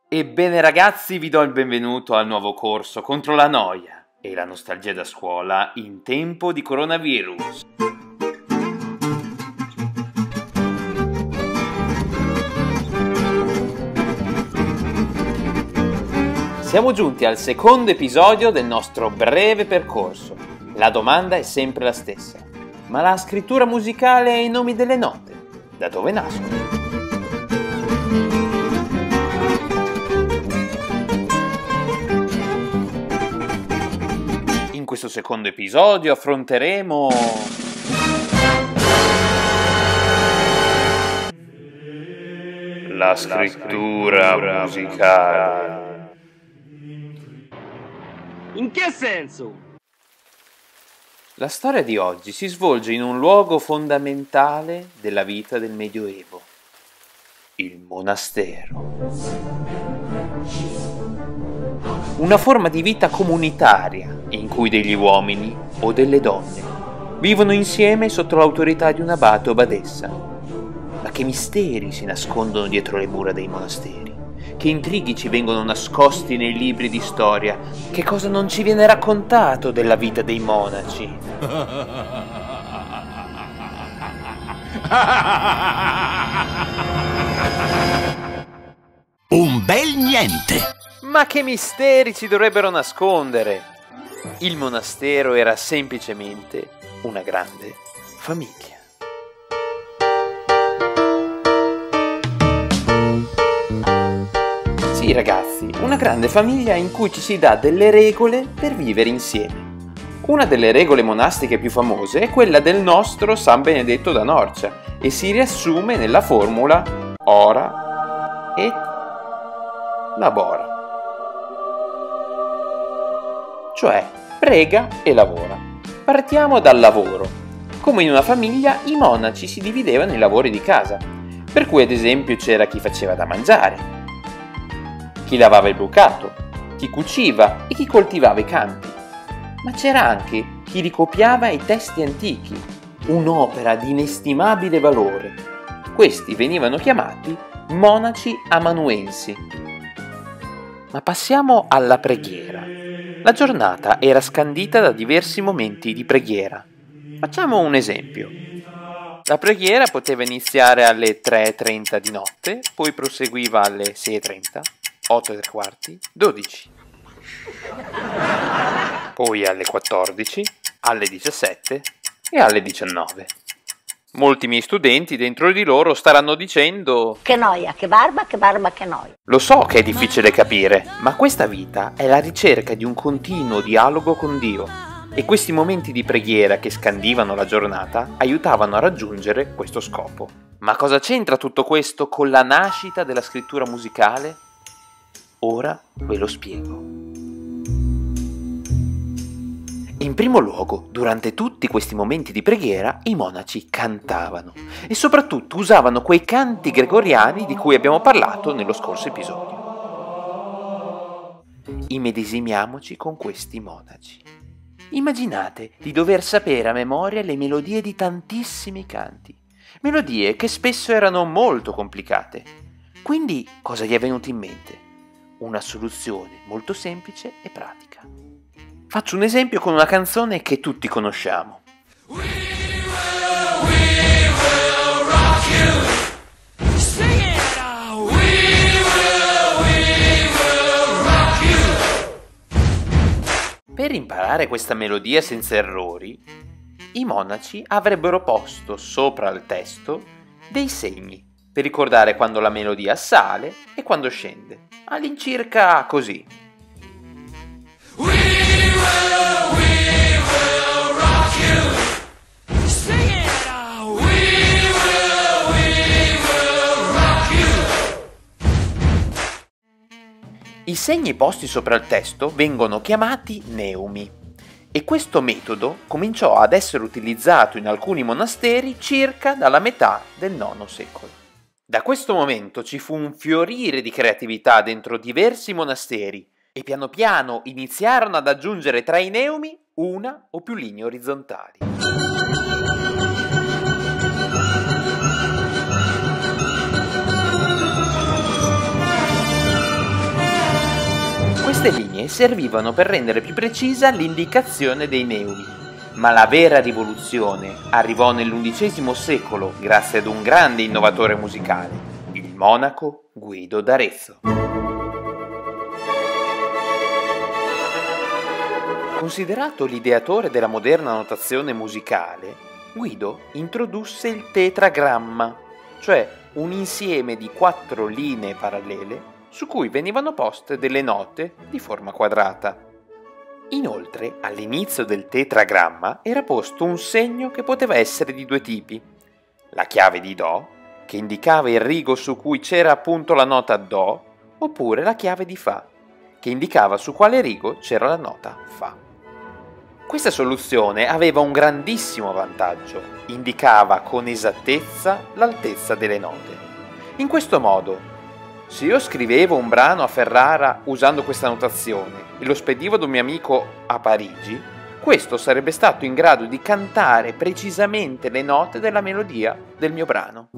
Ebbene ragazzi, vi do il benvenuto al nuovo corso contro la noia e la nostalgia da scuola in tempo di coronavirus. Siamo giunti al secondo episodio del nostro breve percorso. La domanda è sempre la stessa. Ma la scrittura musicale e i nomi delle note, da dove nascono? In questo secondo episodio affronteremo la scrittura musicale. In che senso? La storia di oggi si svolge in un luogo fondamentale della vita del Medioevo, il monastero. Una forma di vita comunitaria in cui degli uomini o delle donne vivono insieme sotto l'autorità di un abate o badessa. Ma che misteri si nascondono dietro le mura dei monasteri? Che intrighi ci vengono nascosti nei libri di storia? Che cosa non ci viene raccontato della vita dei monaci? Un bel niente! Ma che misteri ci dovrebbero nascondere? Il monastero era semplicemente una grande famiglia. Sì, ragazzi, una grande famiglia in cui ci si dà delle regole per vivere insieme. Una delle regole monastiche più famose è quella del nostro San Benedetto da Norcia e si riassume nella formula ora et labora. Cioè, prega e lavora. Partiamo dal lavoro. Come in una famiglia, i monaci si dividevano i lavori di casa, per cui ad esempio c'era chi faceva da mangiare, chi lavava il bucato, chi cuciva e chi coltivava i campi. Ma c'era anche chi ricopiava i testi antichi, un'opera di inestimabile valore. Questi venivano chiamati monaci amanuensi. Ma passiamo alla preghiera. La giornata era scandita da diversi momenti di preghiera. Facciamo un esempio. La preghiera poteva iniziare alle 3:30 di notte, poi proseguiva alle 6:30, 8:15, 12. Poi alle 14, alle 17 e alle 19. Molti miei studenti dentro di loro staranno dicendo: che noia, che barba, che noia. Lo so che è difficile capire, ma questa vita è la ricerca di un continuo dialogo con Dio e questi momenti di preghiera che scandivano la giornata aiutavano a raggiungere questo scopo. Ma cosa c'entra tutto questo con la nascita della scrittura musicale? Ora ve lo spiego. In primo luogo, durante tutti questi momenti di preghiera, i monaci cantavano e soprattutto usavano quei canti gregoriani di cui abbiamo parlato nello scorso episodio. Immedesimiamoci con questi monaci. Immaginate di dover sapere a memoria le melodie di tantissimi canti, melodie che spesso erano molto complicate. Quindi cosa gli è venuto in mente? Una soluzione molto semplice e pratica. Faccio un esempio con una canzone che tutti conosciamo. We will rock you. Sing it out. We will rock you. Per imparare questa melodia senza errori, i monaci avrebbero posto sopra il testo dei segni per ricordare quando la melodia sale e quando scende, all'incirca così. I segni posti sopra il testo vengono chiamati neumi e questo metodo cominciò ad essere utilizzato in alcuni monasteri circa dalla metà del IX secolo. Da questo momento ci fu un fiorire di creatività dentro diversi monasteri e piano piano iniziarono ad aggiungere tra i neumi una o più linee orizzontali. Queste linee servivano per rendere più precisa l'indicazione dei neumi, ma la vera rivoluzione arrivò nell'XI secolo grazie ad un grande innovatore musicale, il monaco Guido d'Arezzo. Considerato l'ideatore della moderna notazione musicale, Guido introdusse il tetragramma, cioè un insieme di 4 linee parallele su cui venivano poste delle note di forma quadrata. Inoltre, all'inizio del tetragramma era posto un segno che poteva essere di 2 tipi: la chiave di Do, che indicava il rigo su cui c'era appunto la nota Do, oppure la chiave di Fa, che indicava su quale rigo c'era la nota Fa. Questa soluzione aveva un grandissimo vantaggio: indicava con esattezza l'altezza delle note. In questo modo, se io scrivevo un brano a Ferrara usando questa notazione e lo spedivo ad un mio amico a Parigi, questo sarebbe stato in grado di cantare precisamente le note della melodia del mio brano.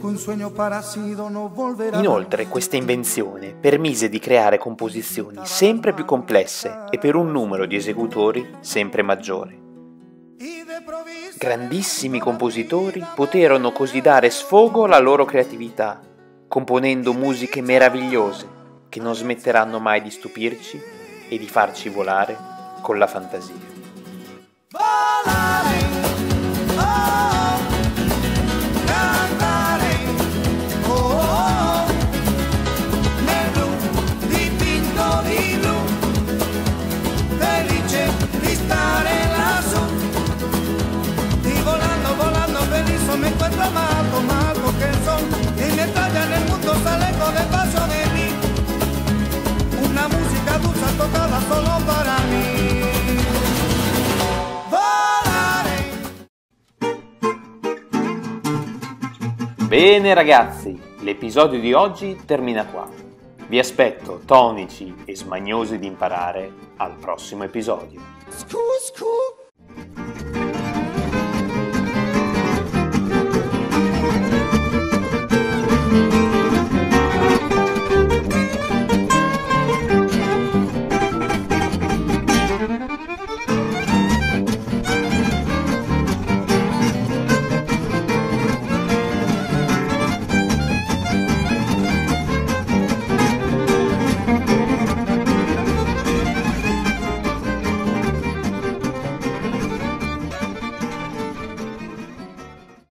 Inoltre, questa invenzione permise di creare composizioni sempre più complesse e per un numero di esecutori sempre maggiore. Grandissimi compositori poterono così dare sfogo alla loro creatività, componendo musiche meravigliose che non smetteranno mai di stupirci e di farci volare con la fantasia. Volare, oh, cantare, oh, nel blu, dipinto di blu, felice di stare lassù, di volando felice mi encuentro Marco che son, y mientras ya en el mundo sale con el paso de mí, una música dulce tocada solo para mí. Bene ragazzi, l'episodio di oggi termina qua. Vi aspetto tonici e smagnosi di imparare al prossimo episodio.